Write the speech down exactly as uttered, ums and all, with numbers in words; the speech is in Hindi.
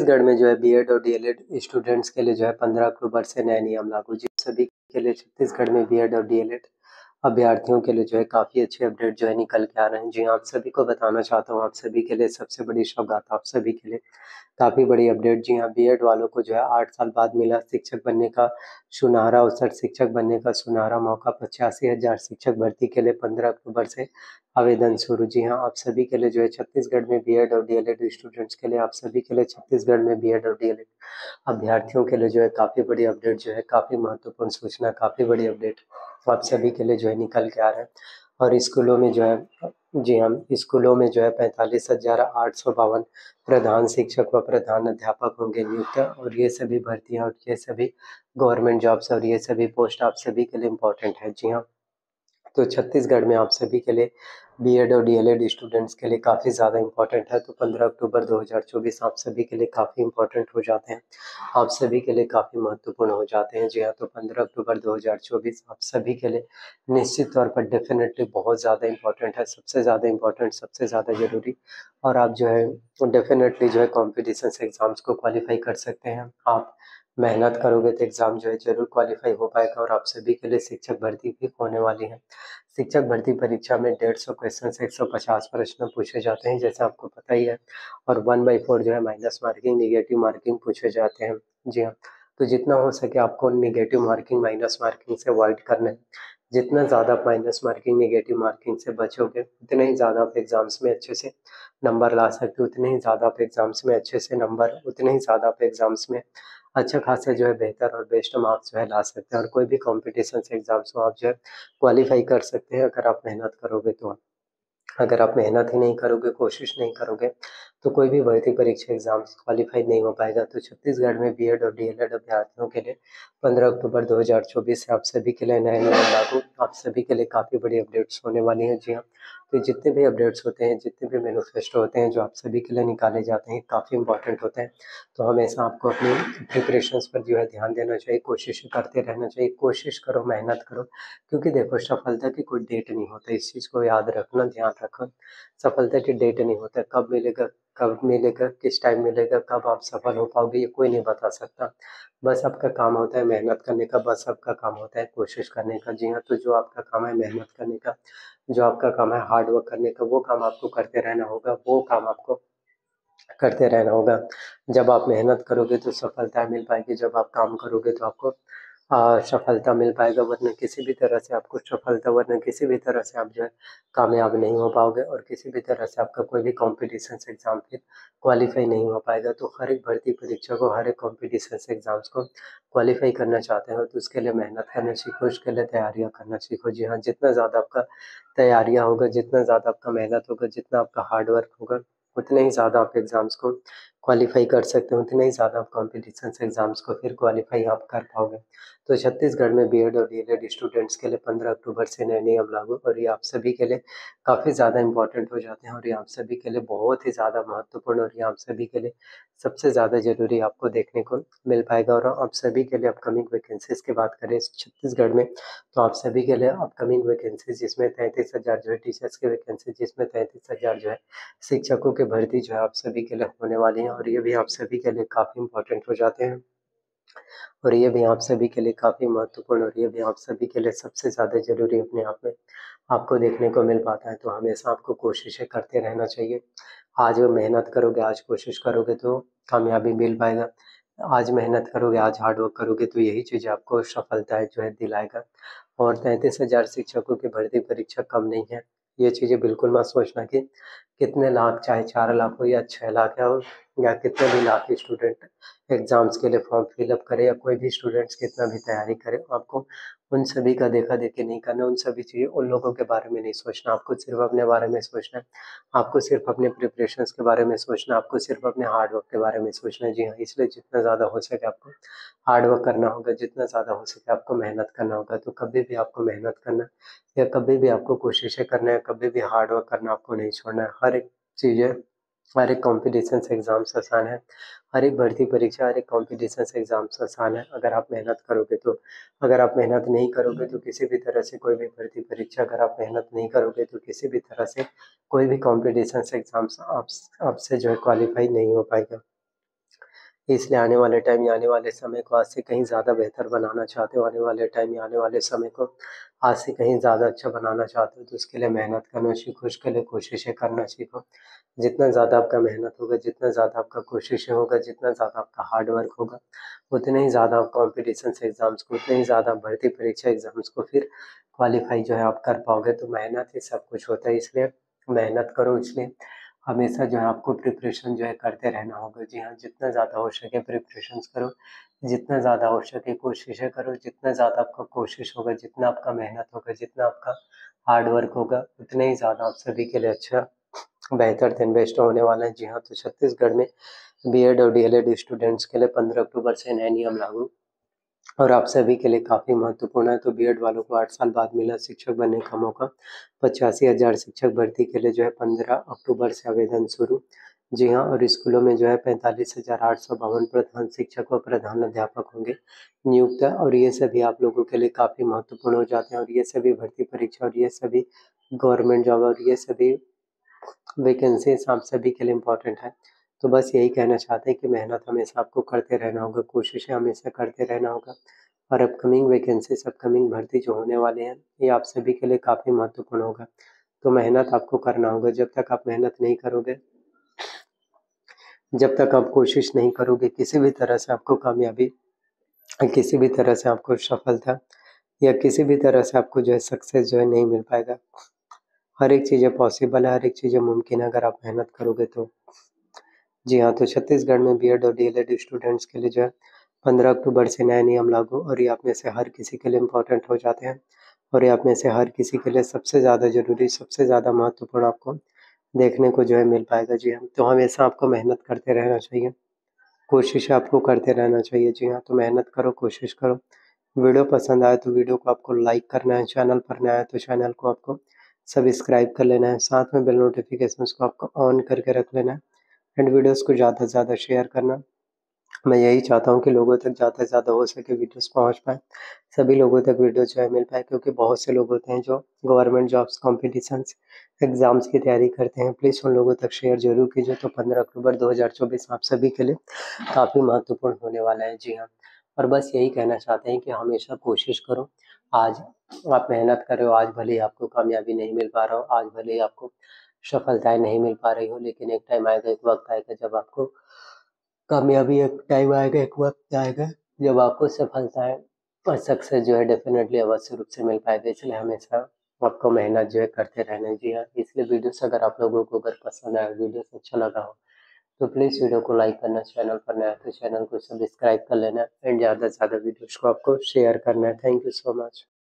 छत्तीसगढ़ में जो है बीएड और डीएलएड स्टूडेंट्स के लिए जो है पंद्रह अक्टूबर से नए नियम लागू। जिन सभी के लिए छत्तीसगढ़ में बीएड और डीएलएड अभ्यर्थियों के लिए जो है काफ़ी अच्छे अपडेट जो है निकल के आ रहे हैं। जी हाँ, आप सभी को बताना चाहता हूँ, आप सभी के लिए सबसे बड़ी सौगात, आप सभी के लिए काफ़ी बड़ी अपडेट। जी हाँ, बीएड वालों को जो है आठ साल बाद मिला शिक्षक बनने का सुनहरा अवसर, शिक्षक बनने का सुनहरा मौका। पचासी हजार शिक्षक भर्ती के लिए पंद्रह अक्टूबर से आवेदन शुरू। जी हाँ, आप सभी के लिए जो है छत्तीसगढ़ में बीएड और डीएलएड स्टूडेंट्स के लिए, आप सभी के लिए छत्तीसगढ़ में बीएड और डीएलएड अभ्यर्थियों के लिए जो है काफ़ी बड़ी अपडेट जो है, काफ़ी महत्वपूर्ण सूचना, काफ़ी बड़ी अपडेट आप सभी के लिए जो है निकल के आ रहा है। और स्कूलों में जो है, जी हाँ, स्कूलों में जो है पैंतालीस हजार आठ सौ बावन प्रधान शिक्षक व प्रधान अध्यापक होंगे नियुक्त। और ये सभी भर्तियाँ और ये सभी गवर्नमेंट जॉब्स और ये सभी पोस्ट आप सभी के लिए इम्पोर्टेंट है। जी हाँ, तो छत्तीसगढ़ में आप सभी के लिए बीएड और डीएलएड स्टूडेंट्स के लिए काफ़ी ज़्यादा इम्पोर्टेंट है। तो पंद्रह अक्टूबर दो हज़ार चौबीस आप सभी के लिए काफ़ी इम्पोर्टेंट हो जाते हैं, आप सभी के लिए काफ़ी महत्वपूर्ण हो जाते हैं। जी हाँ, तो पंद्रह अक्टूबर दो हज़ार चौबीस आप सभी के लिए निश्चित तौर पर डेफिनेटली बहुत ज़्यादा इम्पोर्टेंट है, सबसे ज़्यादा इम्पोर्टेंट, सबसे ज़्यादा ज़रूरी। और आप जो है डेफिनेटली जो है कॉम्पिटिशन एग्ज़ाम्स को क्वालिफाई कर सकते हैं। आप मेहनत करोगे तो एग्ज़ाम जो है ज़रूर क्वालिफाई हो पाएगा। और आप सभी के लिए शिक्षक भर्ती भी होने वाली है। शिक्षक भर्ती परीक्षा में डेढ़ सौ क्वेश्चन से एक सौ पचास प्रश्न पूछे जाते हैं, जैसे आपको पता ही है। और वन बाई फोर जो है माइनस मार्किंग, निगेटिव मार्किंग पूछे जाते हैं। जी हाँ, तो जितना हो सके आपको निगेटिव मार्किंग, माइनस मार्किंग से अवॉइड करना है। जितना ज़्यादा आप माइनस मार्किंग, निगेटिव मार्किंग से बचोगे उतने ही ज़्यादा आप एग्ज़ाम्स में अच्छे से नंबर ला सकते हो, उतने ही ज़्यादा आप एग्ज़ाम्स में अच्छे से नंबर, उतने ही ज़्यादा आप एग्ज़ाम्स में अच्छा खासा जो है बेहतर और बेस्ट मार्क्स जो है ला सकते हैं। और कोई भी कॉम्पिटिशन एग्ज़ाम्स में आप जो है क्वालिफाई कर सकते हैं अगर आप मेहनत करोगे तो। अगर आप मेहनत ही नहीं करोगे, कोशिश नहीं करोगे, तो कोई भी भर्ती परीक्षा एग्ज़ाम्स क्वालिफाई नहीं हो पाएगा। तो छत्तीसगढ़ में बीएड और डीएलएड अभ्यर्थियों के लिए पंद्रह अक्टूबर दो हज़ार चौबीस से आप सभी के लिए नए नियम लागू, आप सभी के लिए काफ़ी बड़ी अपडेट्स होने वाली हैं। जी हाँ, तो जितने भी अपडेट्स होते हैं, जितने भी मैनिफेस्टो होते हैं जो आप सभी के लिए निकाले जाते हैं, काफ़ी इंपॉर्टेंट होते हैं। तो हमेशा आपको अपनी प्रिपरेशंस पर जो है ध्यान देना चाहिए, कोशिश करते रहना चाहिए, कोशिश करो, मेहनत करो। क्योंकि देखो, सफलता की कोई डेट नहीं होता, इस चीज़ को याद रखना, ध्यान रखो। सफलता की डेट नहीं होता, कब मिलेगा, कब मिलेगा, किस टाइम मिलेगा, कब आप सफल हो पाओगे, ये कोई नहीं बता सकता। बस आपका काम होता है मेहनत करने का, बस आपका काम होता है कोशिश करने का। जी हाँ, तो जो आपका काम है मेहनत करने का, जो आपका काम है हार्ड वर्क करने का, वो काम आपको करते रहना होगा, वो काम आपको करते रहना होगा। जब आप मेहनत करोगे तो सफलता मिल पाएगी, जब आप काम करोगे तो आपको अ, सफलता मिल पाएगा। वरना किसी भी तरह से आपको सफलता, वरना किसी भी तरह से आप जो है कामयाब नहीं हो पाओगे, और किसी भी तरह से आपका कोई भी कॉम्पिटिशन एग्ज़ाम फिर क्वालिफाई नहीं हो पाएगा। तो हर एक भर्ती परीक्षा को, हर एक कॉम्पिटिशन एग्ज़ाम्स को क्वालिफाई करना चाहते हो तो उसके लिए मेहनत करना सीखो, उसके लिए तैयारियाँ करना सीखो। जी हाँ, जितना ज़्यादा आपका तैयारियाँ होगा, जितना ज़्यादा आपका मेहनत होगा, जितना आपका हार्ड वर्क होगा, उतने ही ज़्यादा आप एग्ज़ाम्स को क्वालिफाई कर सकते हो, उतने ही ज़्यादा आप कॉम्पिटिशन एग्ज़ाम्स को फिर क्वालिफाई आप कर पाओगे। तो छत्तीसगढ़ में बीएड और डीएलएड स्टूडेंट्स के लिए पंद्रह अक्टूबर से नए नियम लागू, और ये आप सभी के लिए काफ़ी ज़्यादा इम्पोर्टेंट हो जाते हैं, और ये आप सभी के लिए बहुत ही ज़्यादा महत्वपूर्ण, और ये आप सभी के लिए सबसे ज़्यादा ज़रूरी आपको देखने को मिल पाएगा। और आप सभी के लिए अपकमिंग वैकेंसीज़ की बात करें छत्तीसगढ़ में, तो आप सभी के लिए अपकमिंग वैकेंसीज़ जिसमें तैंतीस हज़ार जो है टीचर्स की वैकेंसी, जिसमें तैंतीस हज़ार जो है शिक्षकों की भर्ती जो है आप सभी के लिए होने वाली है। और ये भी आप सभी के लिए काफ़ी इम्पोर्टेंट हो जाते हैं, और ये भी आप सभी के लिए काफ़ी महत्वपूर्ण, और ये भी आप सभी के लिए सबसे ज़्यादा ज़रूरी अपने आप में आपको देखने को मिल पाता है। तो हमेशा आपको कोशिशें करते रहना चाहिए। आज वो मेहनत करोगे, आज कोशिश करोगे तो कामयाबी मिल पाएगा। आज मेहनत करोगे, आज हार्ड वर्क करोगे तो यही चीज़ आपको सफलता जो है दिलाएगा। और तैंतीस हज़ार शिक्षकों की भर्ती परीक्षा कम नहीं है। ये चीज़ें बिल्कुल मत सोचना कि कितने लाख, चाहे चार लाख हो या छः लाख हो, या कितने भी लाख स्टूडेंट एग्ज़ाम्स के लिए फॉर्म फिलअप करे, या कोई भी स्टूडेंट्स कितना भी तैयारी करे, आपको उन सभी का देखा-देखी नहीं करना, उन सभी चीज़ें, उन लोगों के बारे में नहीं सोचना। आपको सिर्फ़ अपने बारे में सोचना है, आपको सिर्फ़ अपने प्रिपरेशंस के बारे में सोचना है, आपको सिर्फ़ अपने हार्ड वर्क के बारे में सोचना है। जी हाँ, इसलिए जितना ज़्यादा हो सके आपको हार्ड वर्क करना होगा, जितना ज़्यादा हो सके आपको मेहनत करना होगा। तो कभी भी आपको मेहनत करना, या कभी भी आपको कोशिशें करना है, कभी भी हार्ड वर्क करना आपको नहीं छोड़ना है। हर एक चीज़ें, हर एक कॉम्पिटिशन्स एग्ज़ाम्स आसान है, हर एक भर्ती परीक्षा, हर एक कॉम्पिटिशन्स एग्ज़ाम्स आसान है अगर आप मेहनत करोगे तो। अगर आप मेहनत नहीं करोगे तो किसी भी तरह से कोई भी भर्ती परीक्षा, अगर आप मेहनत नहीं करोगे तो किसी भी तरह से कोई भी कॉम्पिटिशन्स एग्ज़ाम्स आप आपसे जो है क्वालिफ़ाई नहीं हो पाएगा। इसलिए आने वाले टाइम या आने वाले समय को आज से कहीं ज़्यादा बेहतर बनाना चाहते हो, आने वाले टाइम या आने वाले समय को आज से कहीं ज़्यादा अच्छा बनाना चाहते हो, तो उसके लिए मेहनत करना सीखो, उसके लिए कोशिशें करना सीखो। जितना ज़्यादा आपका मेहनत होगा, जितना ज़्यादा आपका कोशिशें होगा, जितना ज़्यादा आपका हार्ड वर्क होगा, उतने ही ज़्यादा आप कॉम्पिटिशन्स एग्ज़ाम्स को, उतने ही ज़्यादा भर्ती परीक्षा एग्ज़ाम्स को फिर क्वालीफाई जो है आप कर पाओगे। तो मेहनत ही सब कुछ होता है, इसलिए मेहनत करो। इसलिए हमेशा जो है आपको प्रिपरेशन जो है करते रहना होगा। जी हाँ, जितना ज़्यादा हो सके प्रिपरेशंस करो, जितना ज़्यादा हो सके कोशिशें करो, जितना ज़्यादा आपका कोशिश होगा, जितना आपका मेहनत होगा, जितना आपका हार्ड वर्क होगा, उतने ही ज़्यादा आप सभी के लिए अच्छा बेहतर दिन बेस्ट होने वाला है। जी हाँ, तो छत्तीसगढ़ में बीएड और डीएलएड स्टूडेंट्स के लिए पंद्रह अक्टूबर से नए नियम लागू और आप सभी के लिए काफ़ी महत्वपूर्ण है। तो बीएड वालों को आठ साल बाद मिला शिक्षक बनने का मौका। पचासी हज़ार शिक्षक भर्ती के लिए जो है पंद्रह अक्टूबर से आवेदन शुरू। जी हाँ, और स्कूलों में जो है पैंतालीस हज़ार आठ सौ बावन प्रधान शिक्षक व प्रधान अध्यापक होंगे नियुक्त, और ये सभी आप लोगों के लिए काफ़ी महत्वपूर्ण हो जाते हैं। और ये सभी भर्ती परीक्षा और ये सभी गवर्नमेंट जॉब और ये सभी वैकेंसीज आप सभी के लिए इम्पोर्टेंट है। तो बस यही कहना चाहते हैं कि मेहनत हमेशा आपको करते रहना होगा, कोशिशें हमेशा करते रहना होगा, और अपकमिंग वैकेंसीज, अपकमिंग भर्ती जो होने वाले हैं, ये आप सभी के लिए काफ़ी महत्वपूर्ण होगा। तो मेहनत आपको करना होगा। जब तक आप मेहनत नहीं करोगे, जब तक आप कोशिश नहीं करोगे, किसी भी तरह से आपको कामयाबी, किसी भी तरह से आपको सफलता या किसी भी तरह से आपको जो है सक्सेस जो है नहीं मिल पाएगा। हर एक चीज़ें पॉसिबल है, हर एक चीज़ें मुमकिन है अगर आप मेहनत करोगे तो। जी हाँ, तो छत्तीसगढ़ में बीएड और डीएलएड स्टूडेंट्स के लिए जो है पंद्रह अक्टूबर से नए नियम लागू, और ये आप में से हर किसी के लिए इम्पोर्टेंट हो जाते हैं, और ये आप में से हर किसी के लिए सबसे ज़्यादा ज़रूरी, सबसे ज़्यादा महत्वपूर्ण आपको देखने को जो है मिल पाएगा। जी हाँ, तो हमेशा आपको मेहनत करते रहना चाहिए, कोशिश आपको करते रहना चाहिए। जी हाँ, तो मेहनत करो, कोशिश करो। वीडियो पसंद आए तो वीडियो को आपको लाइक करना है, चैनल पर नया है तो चैनल को आपको सब्सक्राइब कर लेना है, साथ में बेल नोटिफिकेशंस को आपको ऑन करके रख लेना है, एंड वीडियोस को ज़्यादा से ज़्यादा शेयर करना। मैं यही चाहता हूँ कि लोगों तक ज़्यादा से ज़्यादा हो सके वीडियोस पहुँच पाएँ, सभी लोगों तक वीडियो जो है मिल पाए, क्योंकि बहुत से लोग होते हैं जो गवर्नमेंट जॉब्स, कॉम्पिटिशन्स, एग्ज़ाम्स की तैयारी करते हैं। प्लीज़ उन लोगों तक शेयर ज़रूर कीजिए। तो पंद्रह अक्टूबर दो हज़ार चौबीस आप सभी के लिए काफ़ी महत्वपूर्ण होने वाला है। जी हाँ, और बस यही कहना चाहते हैं कि हमेशा कोशिश करो। आज आप मेहनत कर रहे हो, आज भले ही आपको कामयाबी नहीं मिल पा रहा हो, आज भले ही आपको सफलताएँ नहीं मिल पा रही हो, लेकिन एक टाइम आएगा, एक वक़्त आएगा जब आपको कामयाबी, एक टाइम आएगा, एक वक़्त आएगा जब आपको सफलताएँ और सक्सेस जो है डेफ़िनेटली अवश्य रूप से मिल पाएगा। इसलिए हमेशा आपको मेहनत जो है करते रहना है। जी हाँ, इसलिए वीडियोस अगर आप लोगों को अगर पसंद आया, वीडियोस अच्छा लगा हो, तो प्लीज़ वीडियो को लाइक करना, चैनल पर नया है तो चैनल को सब्सक्राइब कर लेना, एंड ज़्यादा से ज़्यादा वीडियोस को आपको शेयर करना है। Thank you so much.